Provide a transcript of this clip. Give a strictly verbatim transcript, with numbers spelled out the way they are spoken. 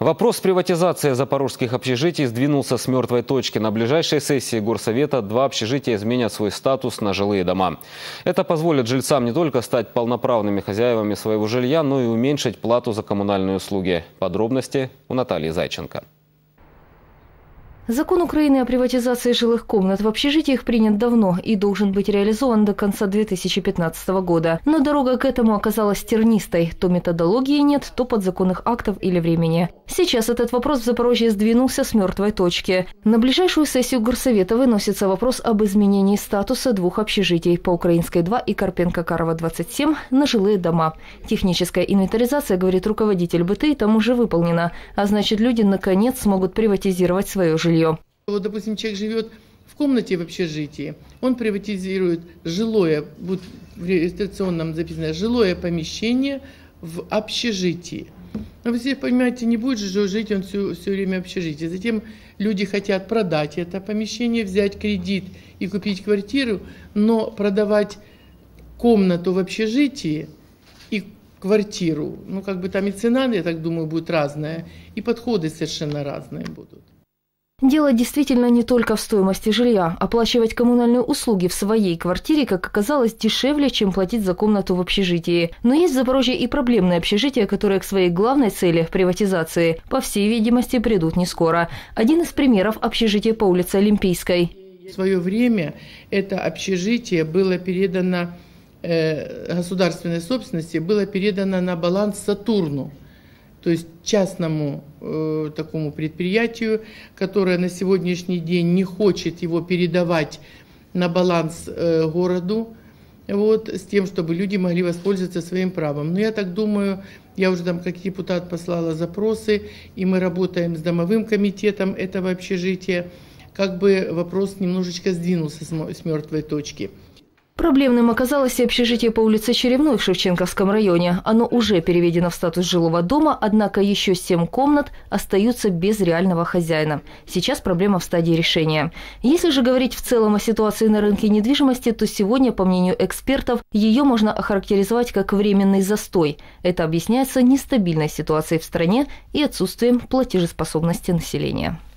Вопрос приватизации запорожских общежитий сдвинулся с мертвой точки. На ближайшей сессии Горсовета два общежития изменят свой статус на жилые дома. Это позволит жильцам не только стать полноправными хозяевами своего жилья, но и уменьшить плату за коммунальные услуги. Подробности у Натальи Зайченко. Закон Украины о приватизации жилых комнат в общежитиях принят давно и должен быть реализован до конца две тысячи пятнадцатого года. Но дорога к этому оказалась тернистой. То методологии нет, то подзаконных актов или времени. Сейчас этот вопрос в Запорожье сдвинулся с мертвой точки. На ближайшую сессию Горсовета выносится вопрос об изменении статуса двух общежитий по Украинской два и Карпенко-Карова двадцать семь на жилые дома. Техническая инвентаризация, говорит руководитель БТИ, там уже выполнена. А значит, люди наконец смогут приватизировать свое жилье. Вот, допустим, человек живет в комнате в общежитии, он приватизирует жилое, будет в регистрационном записано, жилое помещение в общежитии. Но вы себе понимаете, не будет же жить он все, все время в общежитии. Затем люди хотят продать это помещение, взять кредит и купить квартиру, но продавать комнату в общежитии и квартиру, ну как бы там и цена, я так думаю, будет разная, и подходы совершенно разные будут. Дело действительно не только в стоимости жилья. Оплачивать коммунальные услуги в своей квартире, как оказалось, дешевле, чем платить за комнату в общежитии. Но есть в Запорожье и проблемные общежития, которые к своей главной цели – приватизации, по всей видимости, придут не скоро. Один из примеров – общежитие по улице Олимпийской. В свое время это общежитие было передано, э, государственной собственности, было передано на баланс Сатурну. То есть частному э, такому предприятию, которое на сегодняшний день не хочет его передавать на баланс э, городу, вот, с тем, чтобы люди могли воспользоваться своим правом. Но я так думаю, я уже там как депутат послала запросы, и мы работаем с домовым комитетом этого общежития, как бы вопрос немножечко сдвинулся с, с мертвой точки. Проблемным оказалось и общежитие по улице Черевной в Шевченковском районе. Оно уже переведено в статус жилого дома, однако еще семь комнат остаются без реального хозяина. Сейчас проблема в стадии решения. Если же говорить в целом о ситуации на рынке недвижимости, то сегодня, по мнению экспертов, ее можно охарактеризовать как временный застой. Это объясняется нестабильной ситуацией в стране и отсутствием платежеспособности населения.